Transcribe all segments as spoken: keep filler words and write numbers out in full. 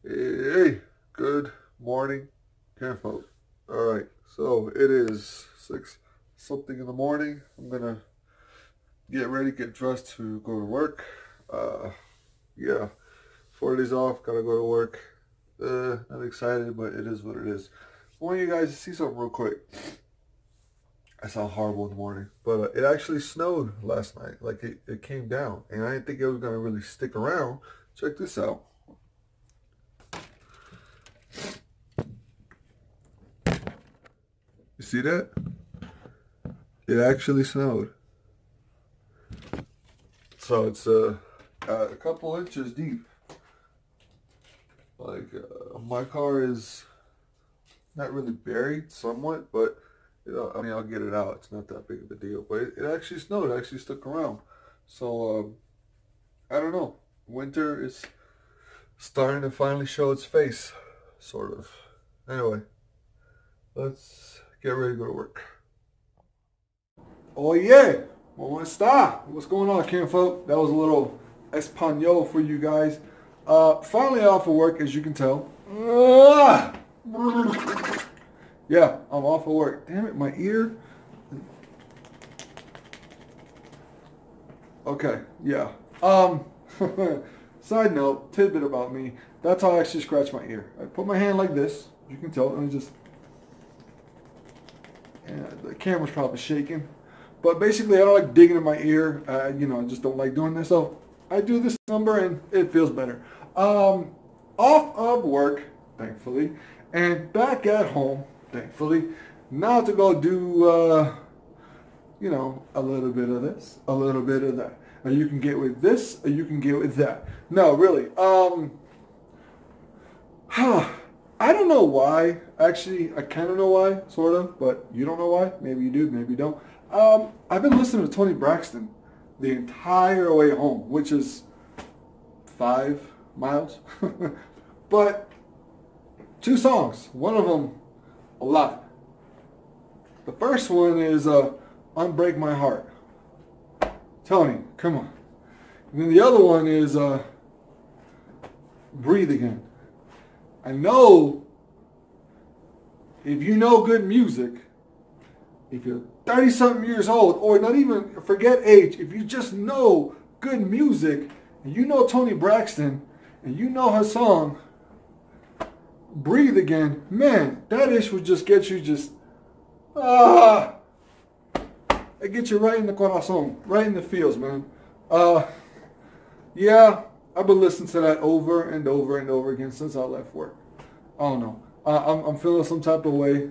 Hey, good morning, kinfolk. Alright, so it is six something in the morning. I'm gonna get ready, get dressed to go to work. Uh, yeah, four days off, gotta go to work. Uh, not excited, but it is what it is. I want you guys to see something real quick. I sound horrible in the morning, but uh, it actually snowed last night. Like, it, it came down, and I didn't think it was gonna really stick around. Check this out. You see that? It actually snowed. So it's uh, uh, a couple inches deep. Like, uh, my car is not really buried, somewhat, but, you know, I mean, I'll get it out. It's not that big of a deal. But it, it actually snowed. It actually stuck around. So, um, I don't know. Winter is starting to finally show its face, sort of. Anyway, let's get ready to go to work. Oh yeah, ¿Cómo está? What's going on, kinfolk? That was a little Espanol for you guys. Uh, finally off of work, as you can tell. Ah! Yeah, I'm off of work. Damn it, my ear. Okay, yeah. Um, side note, tidbit about me. That's how I actually scratch my ear. I put my hand like this, you can tell, and I just... And the camera's probably shaking. But basically, I don't like digging in my ear. Uh, you know, I just don't like doing this. So I do this number and it feels better. Um, off of work, thankfully, and back at home, thankfully. Now to go do, uh, you know, a little bit of this, a little bit of that. Now you can get with this or you can get with that. No, really. Um, I don't know why. Actually, I kind of know why, sort of, but you don't know why. Maybe you do, maybe you don't. Um, I've been listening to Toni Braxton the entire way home, which is five miles. But two songs, one of them a lot. The first one is uh, Unbreak My Heart. Tony, come on. And then the other one is uh, Breathe Again. I know if you know good music, if you're thirty-something years old, or not even, forget age, if you just know good music, and you know Toni Braxton, and you know her song, Breathe Again, man, that ish would just get you just, ah, it gets you right in the corazon, right in the feels, man. Uh, yeah, I've been listening to that over and over and over again since I left work. I don't know. Uh, I'm, I'm feeling some type of way.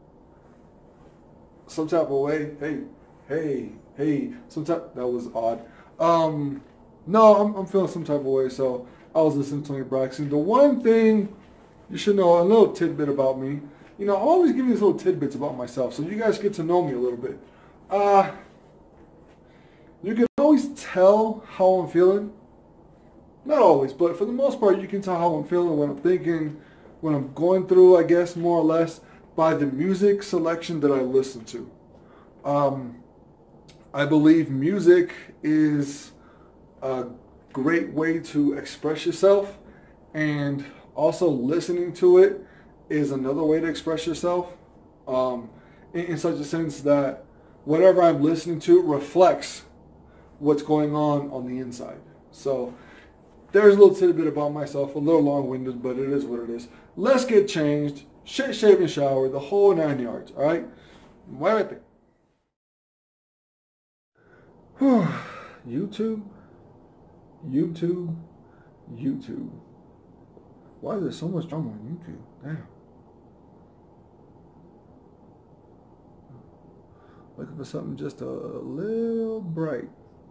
Some type of way. Hey, hey, hey. Some type. That was odd. Um, no, I'm, I'm feeling some type of way. So I was listening to Toni Braxton. The one thing you should know, a little tidbit about me. You know, I always give you these little tidbits about myself, so you guys get to know me a little bit. Uh, you can always tell how I'm feeling. Not always, but for the most part, you can tell how I'm feeling, what I'm thinking, what I'm going through, I guess, more or less, by the music selection that I listen to. Um, I believe music is a great way to express yourself, and also listening to it is another way to express yourself, um, in, in such a sense that whatever I'm listening to reflects what's going on on the inside. So there's a little tidbit about myself, a little long-winded, but it is what it is. Let's get changed, shit, shave, and shower, the whole nine yards, all right? Muévete. YouTube, YouTube, YouTube. Why is there so much drama on YouTube? Damn. Looking for something just a little bright.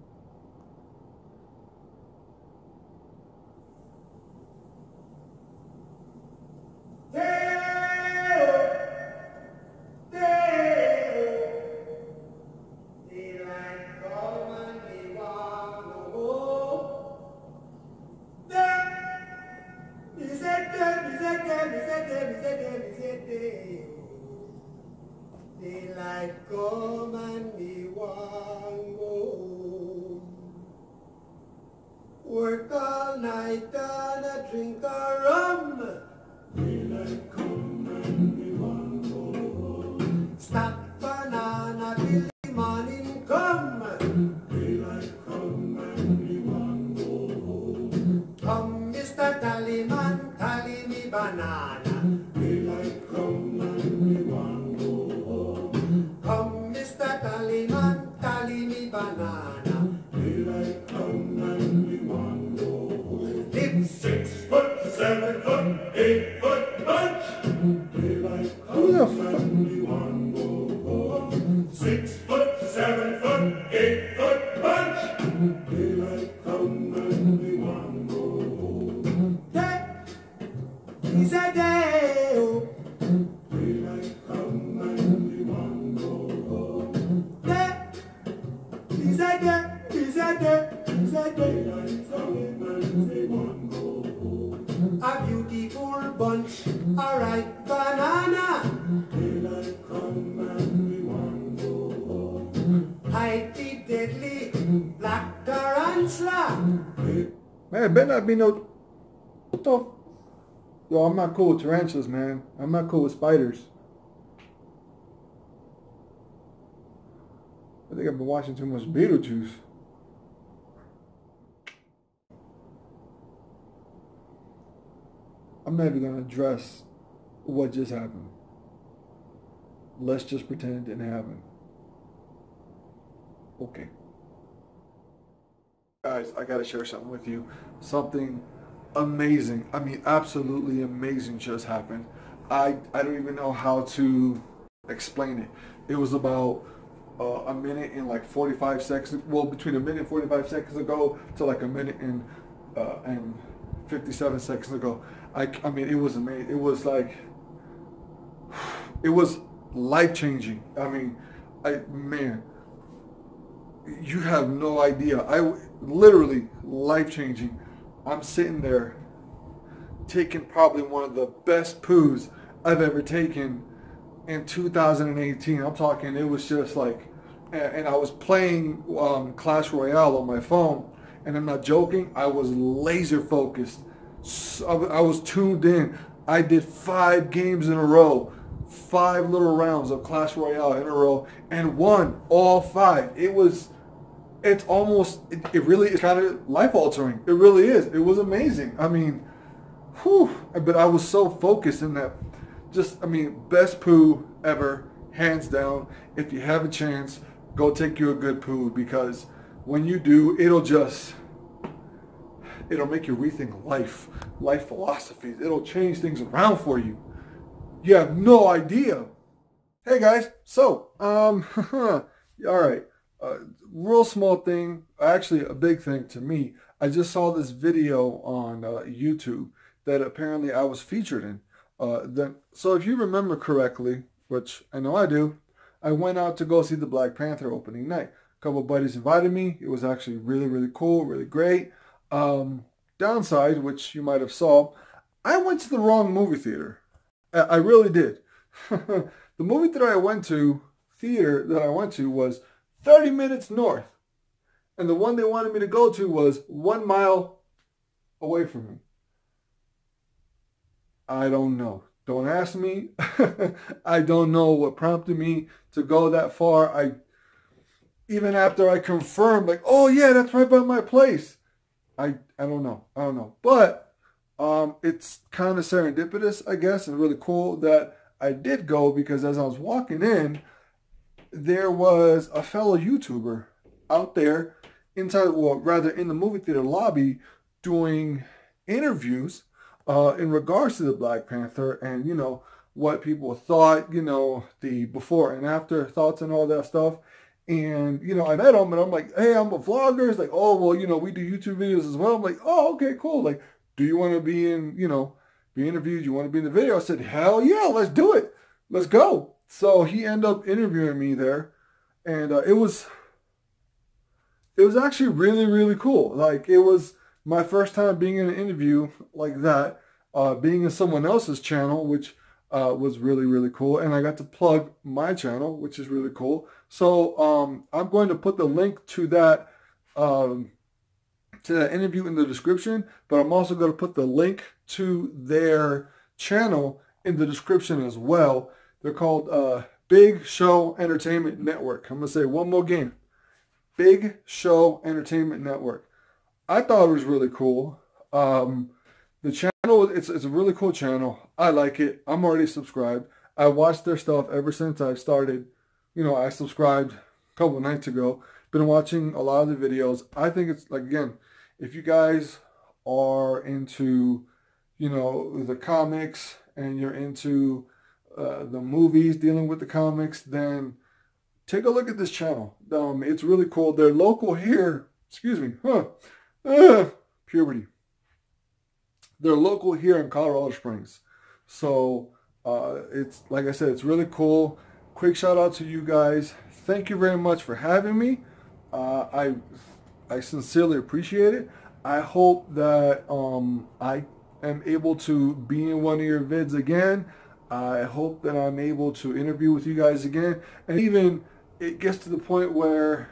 Daylight come and me want go home. Work all night and I drink a rum Stop banana till the morning come. Daylight come and we want go home. Come, Mister Tallyman, tally me banana. Daylight come and we want go home. Come, Mister Tallyman, tally me banana. Daylight come and we want go home. Live six foot, seven foot, eight foot bunch. Daylight come and we want go home. Six foot, seven foot, eight foot bunch. Daylight come and we want go home. That is a day. Oh. Daylight come and we want go home. That is a day. Is a day. Is a day. Daylight come and we want go home. A beautiful bunch, a ripe banana. Daylight come and we want go home. Hide the deadly black tarantula. Man, it better not be no... What the... Yo, I'm not cool with tarantulas, man. I'm not cool with spiders. I think I've been watching too much Beetlejuice. I'm not even going to address what just happened. Let's just pretend it didn't happen. Okay. Guys, I got to share something with you. Something amazing. I mean, absolutely amazing just happened. I, I don't even know how to explain it. It was about uh, a minute and like forty-five seconds. Well, between a minute and forty-five seconds ago to like a minute and uh, and fifty-seven seconds ago. I, I mean, it was amazing. It was like, it was life-changing. I mean, I man, you have no idea. I literally life-changing. I'm sitting there taking probably one of the best poos I've ever taken in two thousand eighteen. I'm talking, it was just like, and, and I was playing um, Clash Royale on my phone, and I'm not joking, I was laser focused. So I was tuned in. I did five games in a row, five little rounds of Clash Royale in a row, and won all five. It was, it's almost, it, it really is kind of life altering. It really is. It was amazing. I mean, whew, but I was so focused in that. Just, I mean, best poo ever, hands down. If you have a chance, go take you a good poo, because when you do, it'll just, it'll make you rethink life, life philosophies. It'll change things around for you. You have no idea. Hey guys, so, um, all right, uh, real small thing, actually a big thing to me. I just saw this video on uh, YouTube that apparently I was featured in. Uh, then, so if you remember correctly, which I know I do, I went out to go see the Black Panther opening night. A couple of buddies invited me. It was actually really, really cool, really great. Um, downside, which you might have saw, I went to the wrong movie theater. I, I really did. The movie theater I went to, theater that I went to was thirty minutes north. And the one they wanted me to go to was one mile away from me. I don't know. Don't ask me. I don't know what prompted me to go that far. I, even after I confirmed, like, oh yeah, that's right by my place. I, I don't know. I don't know. But um, it's kind of serendipitous, I guess, and really cool that I did go, because as I was walking in, there was a fellow YouTuber out there inside, well, rather in the movie theater lobby, doing interviews Uh, in regards to the Black Panther, and, you know, what people thought, you know, the before and after thoughts and all that stuff. And, you know, I met him and I'm like, hey, I'm a vlogger. It's like, oh, well, you know, we do YouTube videos as well. I'm like, oh, okay, cool. Like, do you want to be in, you know, be interviewed? You want to be in the video? I said, hell yeah, let's do it. Let's go. So he ended up interviewing me there. And uh, it was, it was actually really, really cool. Like, it was my first time being in an interview like that, uh, being in someone else's channel, which uh, was really, really cool. And I got to plug my channel, which is really cool. So um, I'm going to put the link to that, um, to that interview in the description, but I'm also going to put the link to their channel in the description as well. They're called uh, Big Show Entertainment Network. I'm going to say one more game. Big Show Entertainment Network. I thought it was really cool. Um, the channel, it's, it's a really cool channel. I like it. I'm already subscribed. I watched their stuff ever since I started. You know, I subscribed a couple of nights ago. Been watching a lot of the videos. I think it's, like, again, if you guys are into, you know, the comics and you're into uh, the movies dealing with the comics, then take a look at this channel. Um, it's really cool. They're local here. Excuse me. Huh. Uh, puberty. They're local here in Colorado Springs. So, uh, it's, like I said, it's really cool. Quick shout out to you guys. Thank you very much for having me. Uh, I, I sincerely appreciate it. I hope that um, I am able to be in one of your vids again. I hope that I'm able to interview with you guys again. And even it gets to the point where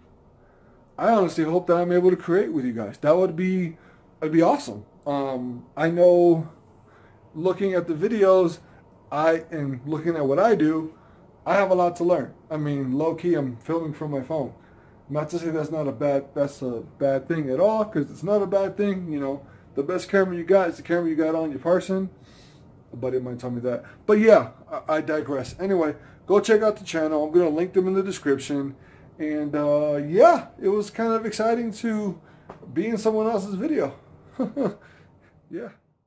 I honestly hope that I'm able to create with you guys. That would be, that'd be awesome. Um, I know looking at the videos, I and looking at what I do, I have a lot to learn. I mean, low key, I'm filming from my phone. Not to say that's not a bad, that's a bad thing at all, because it's not a bad thing. You know, the best camera you got is the camera you got on your person. A buddy might tell me that. But yeah, I, I digress. Anyway, go check out the channel. I'm going to link them in the description. And uh, yeah, it was kind of exciting to be in someone else's video. Yeah.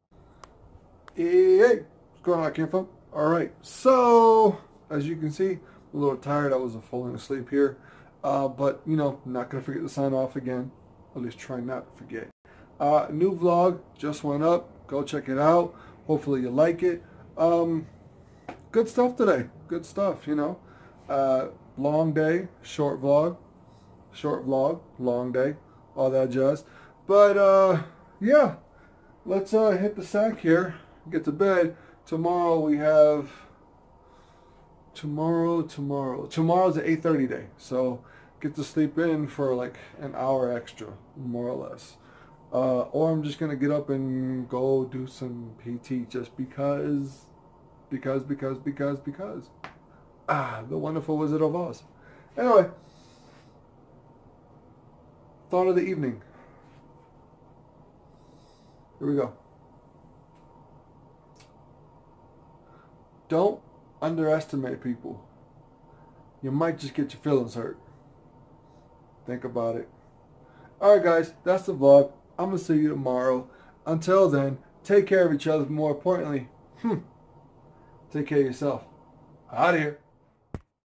Hey, hey, what's going on, Kinfolk? All right, so as you can see, I'm a little tired. I was falling asleep here. Uh, but, you know, not going to forget to sign off again. At least try not to forget. Uh, new vlog just went up. Go check it out. Hopefully you like it. Um, good stuff today. Good stuff, you know. Uh, long day, short vlog. Short vlog, long day. All that jazz. But, uh, yeah. Let's uh, hit the sack here. Get to bed. Tomorrow we have... Tomorrow, tomorrow. Tomorrow's an eight thirty day. So get to sleep in for like an hour extra, more or less. Uh, or I'm just going to get up and go do some P T just because, because, because, because, because. Ah, the wonderful Wizard of Oz. Anyway, thought of the evening. Here we go. Don't underestimate people. You might just get your feelings hurt. Think about it. Alright guys, that's the vlog. I'm going to see you tomorrow. Until then, take care of each other. More importantly, hmm, take care of yourself. Out of here.